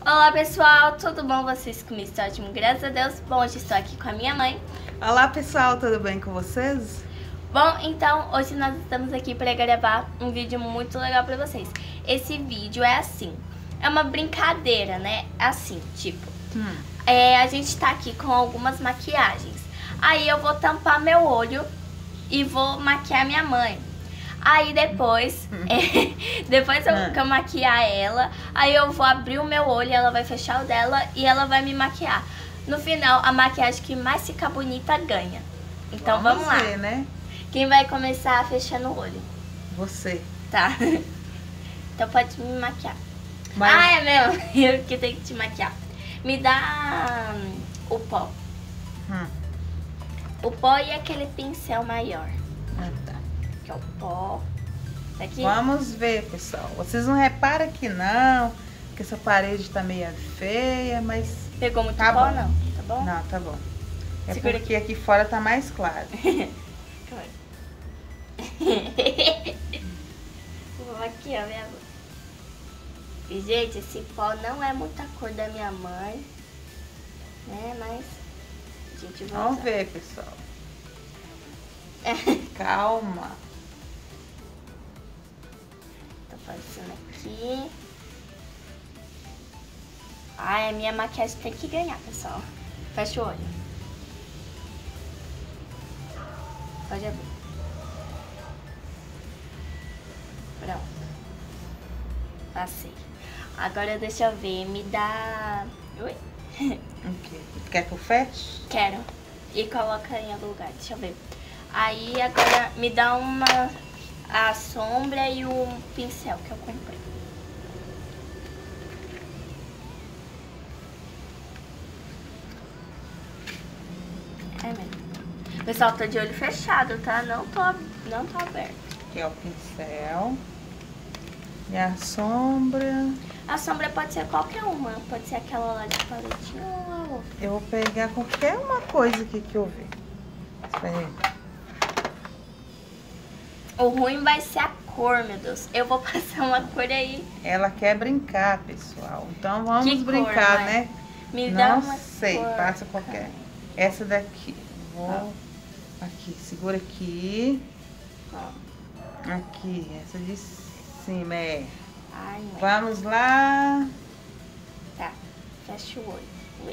Olá pessoal, tudo bom? Vocês comigo? Estou ótimo, graças a Deus. Bom, hoje estou aqui com a minha mãe. Olá pessoal, tudo bem com vocês? Bom, então hoje nós estamos aqui para gravar um vídeo muito legal para vocês. Esse vídeo é assim, é uma brincadeira, né? Assim, tipo, a gente tá aqui com algumas maquiagens. Aí eu vou tampar meu olho e vou maquiar minha mãe. Aí depois, que eu maquiar ela, aí eu vou abrir o meu olho, ela vai fechar o dela e ela vai me maquiar. No final, a maquiagem que mais ficar bonita ganha. Então vamos lá. Ver, né? Quem vai começar fechando o olho? Você. Tá. Então pode me maquiar. Mas... Ah, é mesmo? Eu que tenho que te maquiar. Me dá o pó. O pó e aquele pincel maior. Ah, tá. Que é o pó. Aqui. Vamos ver, pessoal. Vocês não reparam que não, que essa parede tá meio feia, mas... Pegou muito tá pó, bom. não? Tá bom? Não, tá bom. É Segura porque aqui fora tá mais claro. Vou maquiar minha mãe. E, gente, esse pó não é muita cor da minha mãe, né? Mas a gente vai Vamos usar. ver, pessoal. Calma. Tá passando aqui. Ai, a minha maquiagem tem que ganhar, pessoal. Fecha o olho. Pode abrir. Pronto. Passei. Agora deixa eu ver, me dá... Oi? O quê? Quer que eu feche? Quero. E coloca em algum lugar, deixa eu ver. Aí agora me dá a sombra e o pincel que eu comprei. É mesmo. Pessoal, tô de olho fechado, tá? Não tô aberto. Aqui é o pincel. E a sombra. A sombra pode ser qualquer uma. Pode ser aquela lá de paletinha ou a outra. Eu vou pegar qualquer uma coisa aqui que eu ver. Espera aí. O ruim vai ser a cor, meu Deus. Eu vou passar uma cor aí. Ela quer brincar, pessoal. Então vamos Que brincar, cor, né? Me dá Não uma sei, cor. passa qualquer. Essa daqui. Vou. Aqui, segura aqui. Ó. Aqui, essa de cima é. Ai, mãe. Vamos lá. Tá, fecha o olho. Ui.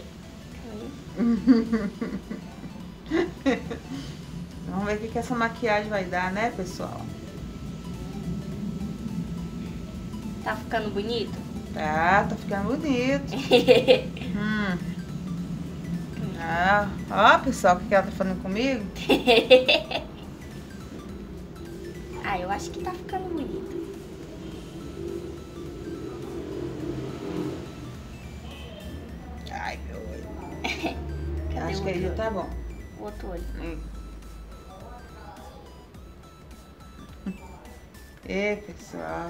Vamos ver o que essa maquiagem vai dar, né, pessoal? Tá ficando bonito? Tá ficando bonito. Ó, pessoal, o que ela tá falando comigo? Ah, eu acho que tá ficando bonito. Ai, meu olho. Cadê Acho o que aí já outro tá olho? bom. O outro olho. E pessoal.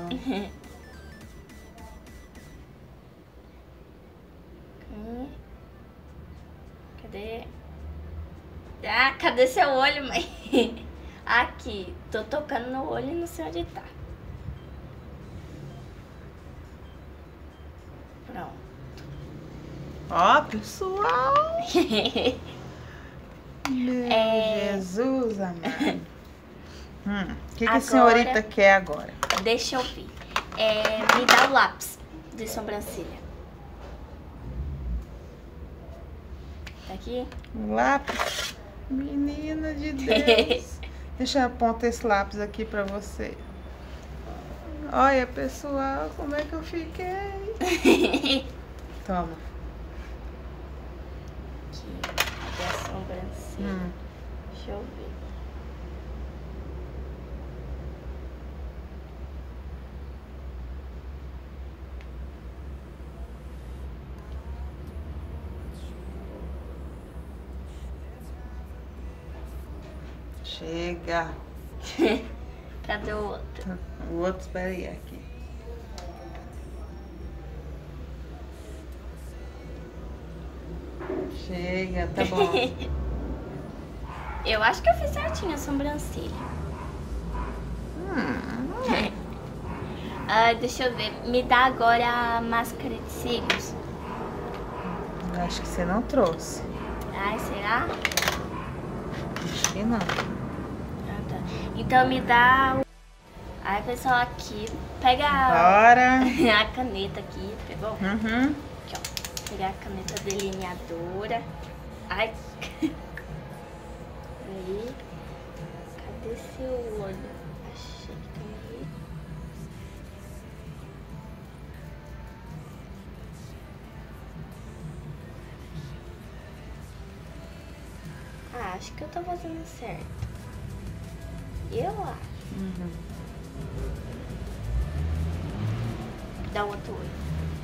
Cadê? Ah, cadê seu olho, mãe? Aqui. Tô tocando no olho e não sei onde tá. Pronto. Ó, pessoal. Meu Jesus amado. O que a senhorita quer agora? Deixa eu ver. Me dá o lápis de sobrancelha. Tá aqui? Lápis. Menina de Deus. Deixa eu apontar esse lápis aqui pra você. Olha, pessoal, como é que eu fiquei. Toma. Aqui, cadê a sobrancelha? Deixa eu ver. Chega. Cadê o outro? O outro, espera aí, aqui. Chega, tá bom. Eu acho que eu fiz certinho a sobrancelha. Deixa eu ver. Me dá agora a máscara de cílios. Eu acho que você não trouxe. Ai, será? Acho que não. Ah, tá. Então me dá o... Ai, pessoal, aqui. Pega Bora. a caneta aqui, pegou? Uhum. Aqui, ó. Pegar a caneta delineadora. Ai. Aí. Cadê seu olho? Achei que tem ali. Ah, acho que eu tô fazendo certo. Eu acho. Uhum. Dá um outro olho.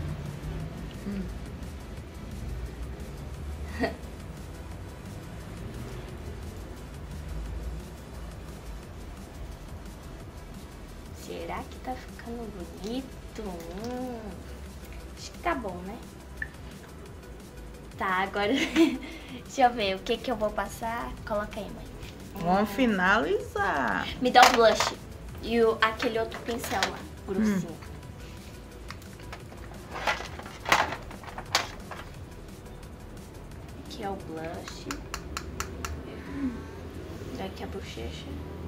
Será que tá ficando bonito? Acho que tá bom, né? Tá, agora deixa eu ver o que eu vou passar. Coloca aí, mãe. Vamos finalizar. Me dá o blush e aquele outro pincel lá, grossinho. Aqui é o blush. Daqui a bochecha.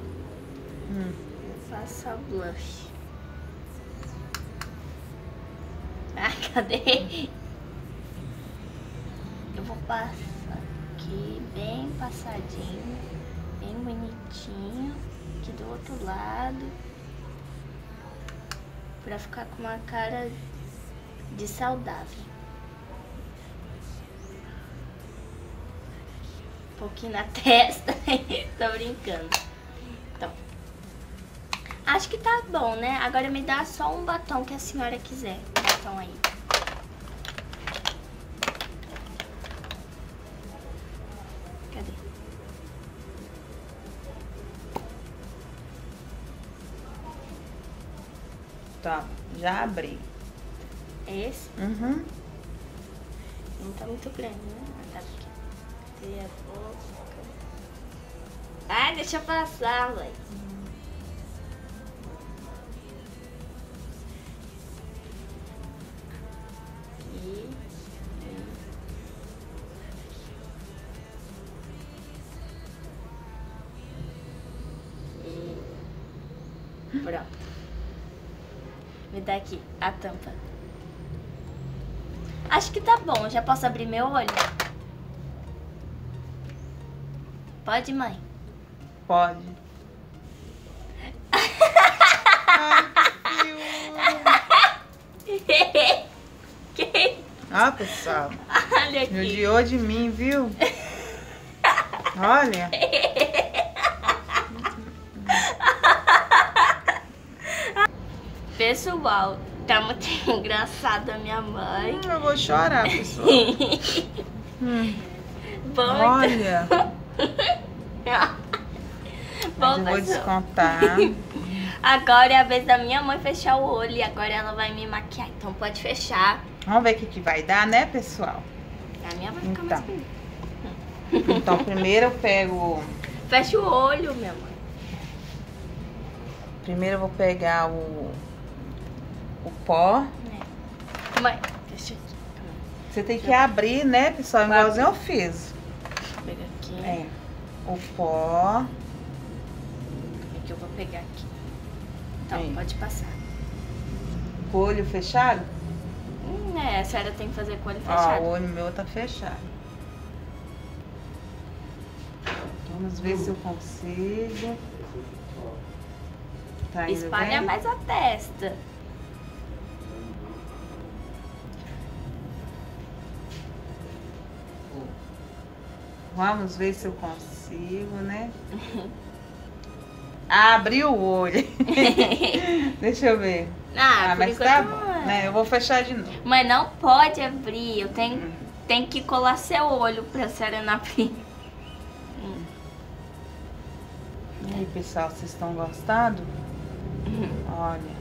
Eu faço a blush. Ah, cadê? Eu vou passar aqui bem passadinho, bem bonitinho. Aqui do outro lado. Pra ficar com uma cara de saudável. Um pouquinho na testa. Tô brincando. Então, acho que tá bom, né? Agora me dá só um batom que a senhora quiser. Batom aí. Cadê? Tá, já abri. É esse? Uhum. Não tá muito grande, né? Ah, tá aqui. Cadê a boca? Ai, deixa eu passar, mãe. Aqui. E pronto. Me dá aqui a tampa. Acho que tá bom. Já posso abrir meu olho? Pode, mãe? Pode. Que? Ó, pessoal. Olha aqui. Judiou de mim, viu? Olha. Pessoal, tá muito engraçado a minha mãe. Eu vou chorar, pessoal. Bom, Olha. bom, Mas eu vou pessoal. descontar. Agora é a vez da minha mãe fechar o olho e agora ela vai me maquiar. Então pode fechar. Vamos ver o que vai dar, né, pessoal? A minha vai ficar mais Então. bonita. Então, primeiro eu pego... Fecha o olho, minha mãe. Primeiro eu vou pegar o pó. É. Mãe, deixa aqui. Você tem que abrir, né, pessoal? Vai Igualzinho eu fiz. Pega aqui. É. O pó. É que eu vou pegar aqui. Então, Aí. pode passar. Com o olho fechado? A senhora tem que fazer com o olho Ó, fechado. o olho meu tá fechado. Vamos ver se eu consigo. Tá indo Espalha bem? mais a testa. Vamos ver se eu consigo, né? Abri o olho. Deixa eu ver. Por mas enquanto tá não bom, é. né? Eu vou fechar de novo. Mas não pode abrir. Eu tenho que colar seu olho pra senhora não abrir. E aí, pessoal, vocês estão gostando? Olha.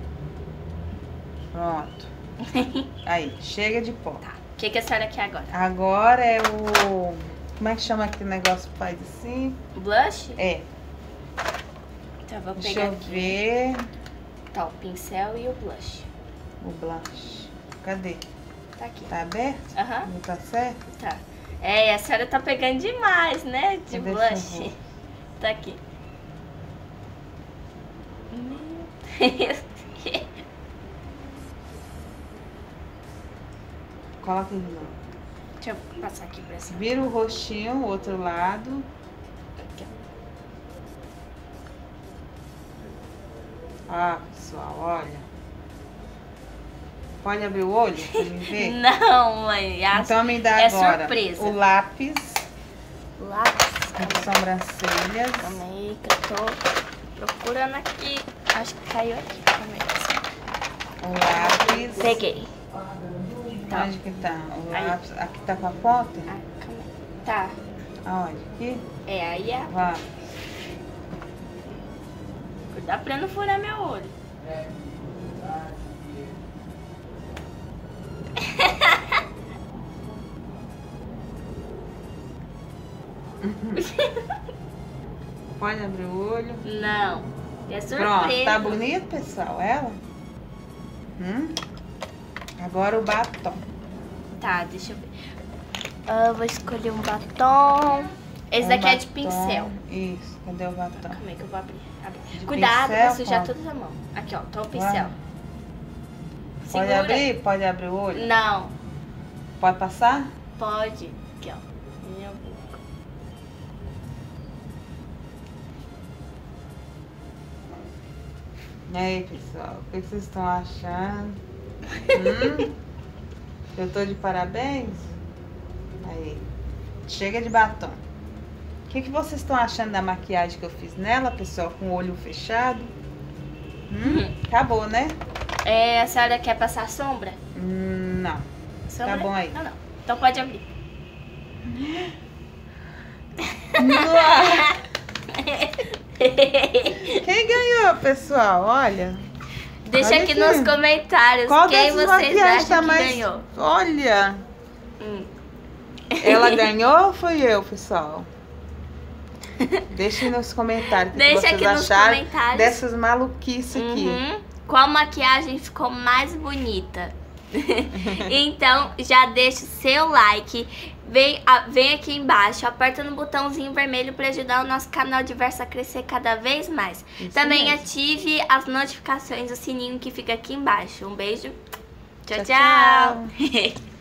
Pronto. Aí, chega de pó. Tá. O que a senhora quer agora? Agora é o... Como é que chama aquele negócio que faz assim? Blush? É. Então eu vou Deixa pegar eu aqui. ver Tá, o pincel e o blush. o blush. Cadê? Tá aqui. Tá aberto? Aham. Não tá certo? Tá. É, a senhora tá pegando demais, né? De Deixa eu blush. ver. Tá aqui. Meu Deus. Coloca de novo. Deixa eu passar aqui pra cima. Vira o rostinho, o outro lado. Aqui, ó. Ah, pessoal, olha. Pode abrir o olho pra me ver? Não, mãe. Então me dá é agora surpresa. o lápis Lápis. de sobrancelhas. Calma aí que eu tô procurando aqui. Acho que caiu aqui. Calma aí. O lápis. Peguei. Tá. Onde que tá? O Aí. lápis. Aqui tá com a ponta? Ah, calma aí. Tá. Aonde? Aqui? É, aí é. Vá. Cuidado pra não furar meu olho. Pode abrir o olho. Não. É surpresa. Pronto, tá bonito, pessoal? Ela? Agora o batom. Tá, deixa eu ver. Eu vou escolher um batom. Esse daqui é de batom. pincel. Isso, cadê o batom? Como é que eu vou abrir? De Cuidado pincel, pra sujar qual? toda a mão. Aqui, ó. Tô o pincel. Pode Segura. abrir? Pode abrir o olho? Não. Pode passar? Pode. Aqui, ó. Minha boca. E aí, pessoal, o que vocês estão achando? Eu tô de parabéns? Aí, chega de batom. O que vocês estão achando da maquiagem que eu fiz nela, pessoal, com o olho fechado? Acabou, né? É, a senhora quer passar sombra? Não. Sombra? Tá bom aí. Não. Então pode abrir. Quem ganhou, pessoal? Olha. Deixa Olha aqui aqui. nos comentários Qual quem dessas vocês maquiagens acham tá que mais... ganhou. Olha. Hum. Ela ganhou ou foi eu, pessoal? Deixem nos comentários o que Deixa vocês aqui nos acharam comentários. dessas maluquices aqui. Qual maquiagem ficou mais bonita? Então, já deixa o seu like. Vem aqui embaixo, aperta no botãozinho vermelho para ajudar o nosso canal Diversa a crescer cada vez mais. Isso Também mesmo. ative as notificações, o sininho que fica aqui embaixo. Um beijo. Tchau, Tchau, tchau.